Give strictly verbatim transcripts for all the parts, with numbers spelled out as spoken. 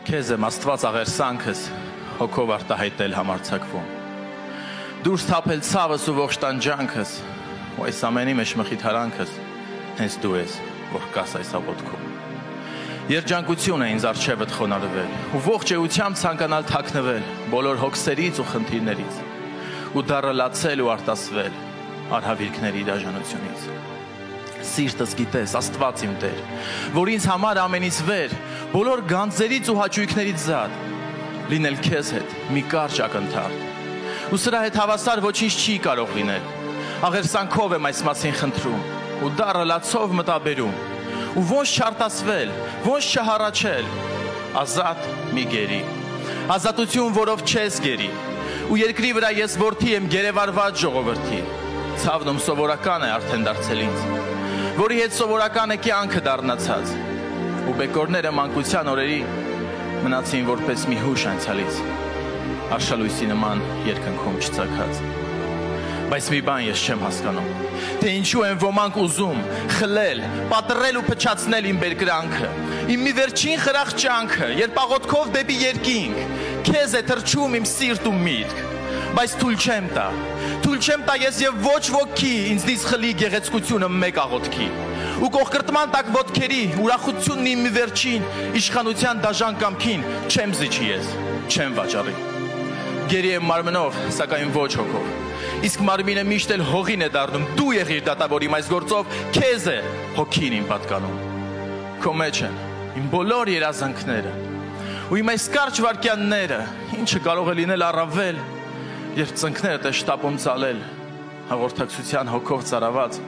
Քեզ եմ Աստված աղերսանքս հոգով արտահայտել համարձակվում Դուրս թափել ցավս ու ողջ տանջանքս ու այս ամենի մեջ մխիթարանքս հենց դու ես որ կաս այս աղոթքում Երջանկություն է ինձ առջևդ խոնարհվել ու ողջ էությամբ ցանկանալ թաքնվել բոլոր հոգսերից ու խնդիրներից ու դառը լացել ու արտասվել արհավիրքների դաժանությունից Սիրտս գիտես Աստված իմ Տեր որ ինձ համար ամենից վեր բոլոր գանձերից ու հաճույքներից զատ լինել քեզ հետ մի կարճ ակնթարթ ու սրա հետ հավասար ոչինչ չի կարող լինել աղերսանքով եմ այս մասին խնդրում ու դառը լացով մտաբերում ու ոնց չարտասվել ոնց չհառաչել ազատ մի գերի ազատություն որով չես գերի ու երկրի վրա ես որդի եմ գերեվարված ժողովրդի ցավն ում սովորական է արդեն դարձել ինձ որի հետ սովորական է կյանքը դառնացած ու բեկորները մանկության օրերի մնացին որպես մի հուշ անցյալից արշալույսի նման երկնքում չծագած բայց մի բան ես չեմ հասկանում թե ինչու են ոմանք ուզում խլել պատռել ու փչացնել իմ բերկրանքը իմ մի վերջին խրախ ջանքը երբ աղոթքով դեպի երկինք քեզ է թրջում իմ սիրտ ու միտք բայց թույլ չեմ տա թույլ չեմ տա ես եւ ոչ ոքի ինձնից խլի գեղեցկությունը մեկ աղոթքի ու կողկրտման տակ ոտքերի ուրախությունն իմ մի վերջին իշխանության դաժան կամքին չեմ զիջի ես չեմ վաճառի գերի եմ մարմնով սակայն ոչ հոգով իսկ մարմինը միշտ էլ հողին է դառնում դու եղիր դատավոր իմ այս գործով քեզ է հոգին իմ պատկանում քո մեջ են իմ բոլոր երազանքները ու իմ այս կարճ վարքյանները ինչը կարող է լինել առավել երբ ծնկներդ է շտապում ծալել հաղորդակցության հոգով ծարաված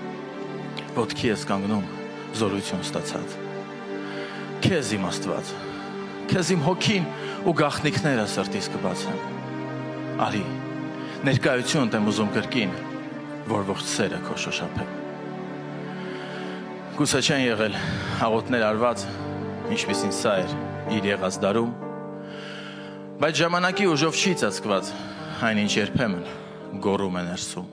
ոտքի ես կանգնում զորություն ստացած քեզ իմ Աստված քեզ իմ հոգին ու գաղտնիքները սրտիս կբացեմ արի ներկայությունդ եմ ուզում կրկին որ ողջ սերը քո շոշափեմ գուցե չեն եղել աղոթներ արված ինչպիսին սա էր իր եղած դարում բայց ժամանակի ուժով չի ծածկված այնինչ երբեմն գոռում է ներսում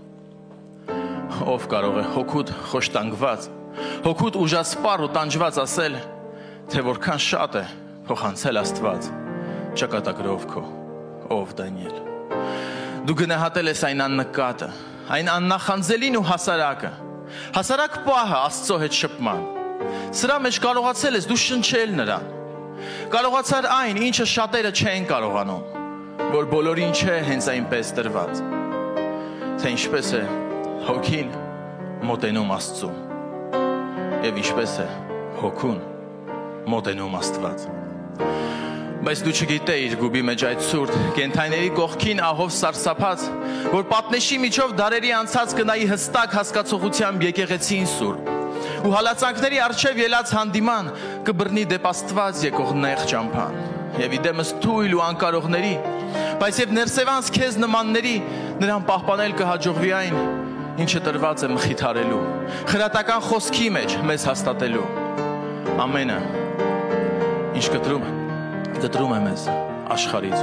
ով կարող է հոգուտ խոշտանգված հոգուտ ուժասպառ ու տանջված ասել թե որքան շատ է փոխանցել Աստված ճակատագրով քո ով Դանիել դու գնահատել ես այն աննկատը այն աննախանձելին ու հասարակը հասարակ պահը Աստծո հետ շփման սրա մեջ կարողացել ես դու շնչել նրան կարողացար այն ինչը շատերը չեն կարողանում որ բոլորին չէ հենց այնպես տրված թե ինչպես է հոգին մոտենում Աստծուն եւ ինչպես է հոգուն մոտենում Աստված բայց դու չգիտեիր գուբի մեջ այդ սուրտ կենթայիների կողքին ահով սարսափած որ պատնեշի միջով դարերի անցած կնայի հստակ հասկացողությամբ եկեղեցին սուրբ ու հալածանքների առջև ելած հանդիման կբռնի դեպ Աստված եկող նեղ ճամփան եւ իդեմս թույլ ու անկարողների բայց եւ ներսևանց քեզ նմանների նրան պահպանել կհաջողվի այն ինչը տրված է մխիթարելու խրատական խոսքի մեջ մեզ հաստատելու ամենը ինչ կտրում կտրում է մեզ աշխարհից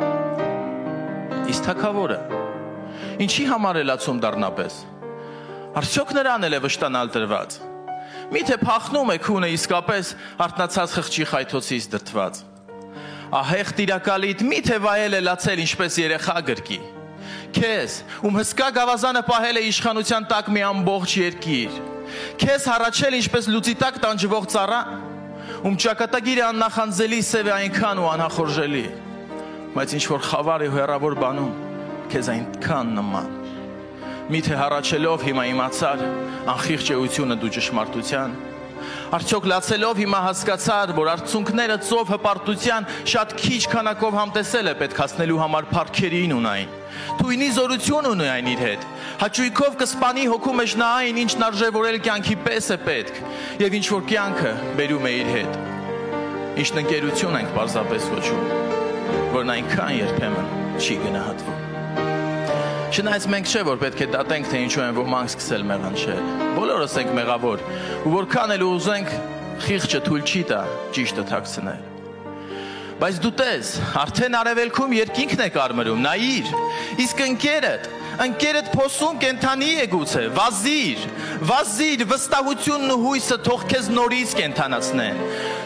ունեն իսկ թագավորը ինչի համար է լացում դառնապես արդյոք նրան էլ է վշտանալ տրված միթե փախնում է քունը իսկապես արթնացած խղճի խայթոցից դրթված ահեղ տիրակալիդ միթե վայել է լացել ինչպես երեխա գրկի քեզ ում հսկա գավազանը պահել է իշխանության տակ մի ամբողջ երկիր քեզ հառաչել ինչպես լուծի տակ տանջվող ծառա ում ճակատագիրը աննախանձելի սև է այնքան ու անախորժելի բայց ինչ որ խավար է հեռավոր բանում քեզ այնքան նման միթե հառաչելով հիմա իմացար անխիղճ էությունը դու ճշմարտության արդյոք լացելով հիմա հասկացար որ արցունքները ծով հպարտության շատ քիչ քանակով համտեսել է պետք հասնելու համար փառքերին ունայն թույնի զորություն ունի այն իր հետ հաճույքով կսպանի հոգու մեջ նա այն ինչն արժևորել կյանքի պես է պետք եւ ինչ որ կյանքը բերում է իր հետ ինչն ընկերություն ենք պարզապես ոչում որն այնքան երբեմն չի գնահատվում Չնայած մենք չէ որ պետք է դատենք թե ինչու են ոմանք սկսել մեղանչել բոլորս ենք մեղավոր ու որքան էլ ուզենք խիղճը թույլ չի տա ճիշտը թաքցնել բայց դու տես արդեն արևելքում երկինքն է կարմրում նայիր իսկ ընկերդ ընկերդ փոսում կենթանի է գուցե վազիր վազիր վստահությունն ու հույսը թող քեզ նորից կենթանացնեն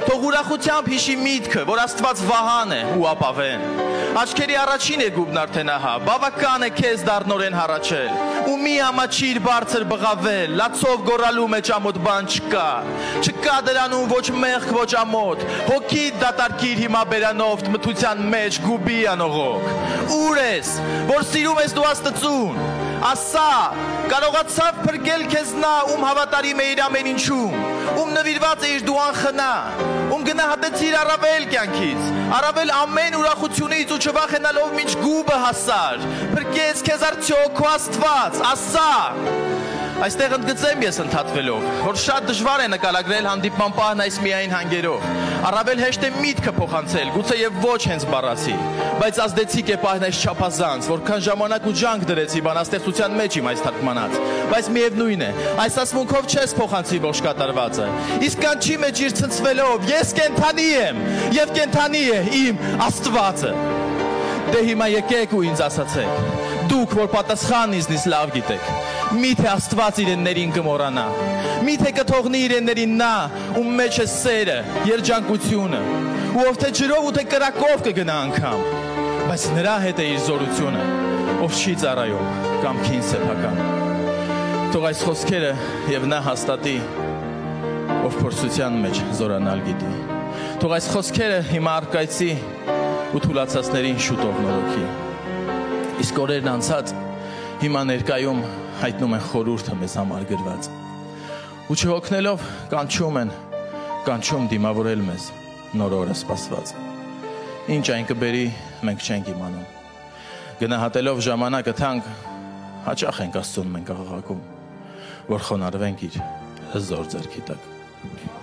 Թող ուրախությամբ հիշի միտքը, որ Աստված վահան է ու ապավեն։ Աչքերի առաջին է գուբն արդեն ահա, բավական է քեզ դառնորեն հառաչել։ Ու մի ամաչիր բարձր բղավել, լացով գորալու մեջ ամոթ բան չկա։ Չկա դրանում ոչ մեղք, ոչ ամոթ։ Հոգի դատարկիր հիմա բերանով մթության մեջ գուբի անողոք։ Ուր ես, որ սիրում ես դու Աստծուն։ Ասա, կարողացավ փրկել քեզ նա, ում հավատարիմ է իր ամեն ինչում, ում նվիրված է իր դու անխնա, ում գնահատեցիր առավել կյանքից, առավել ամեն ուրախությունից ու չվախենալով մինչ գուբը հասար, փրկեց քեզ արդյոք քո Աստված, ասա։ Այստեղ ընդգծեմ ես ընդհատվելով, որ շատ դժվար է նկարագրել հանդիպման պահն այս միայն հանգերով, առավել հեշտ է միտքը փոխանցել, գուցե եւ ոչ հենց բառացի, բայց ազդեցիկ է պահն այս չափազանց, որքան ժամանակ ու ջանք դրեցի բանաստեղծության մեջ իմ այս թարգմանած, բայց միևնույն է, այս ասմունքով չես փոխանցի ողջ կատարվածը, իսկ կանչի մեջ իր ցնցվելով, ես կենթանի եմ եւ կենթանի է իմ Աստվածը։ Դե հիմա եկեք ու ինձ ասացեք, դուք որ պատասխանն ինձնից լավ գիտեք, միթե Աստված իրեններին կմոռանա, միթե կթողնի իրեններին նա, ում մեջ է սերը, երջանկությունը, ու ով թե ջրով ու թե կրակով կգնա անգամ, բայց նրա հետ է իր զորությունը, ով չի ծառայում կամքին սեփական։ Թող այս խոսքերը եւ նա հաստատի, ով փորձության մեջ զորանալ գիտի։ Թող այս խոսքերը հիմա արկայցի ու թուլացածներին շուտով նորոգի։ Իսկ օրերն անցած հիմա ներկայում հայտնում են խորհուրդը մեզ համար գրված։ Ու չհոգնելով կանչում են, կանչում դիմավորել մեզ նոր օրը սպասված։ Ինչ այն կբերի, մենք չենք իմանում։ Գնահատելով ժամանակը թանկ, հաճախ ենք Աստծուն մենք աղաղակում, որ խոնարհվենք իր հզոր ձեռքի տակ։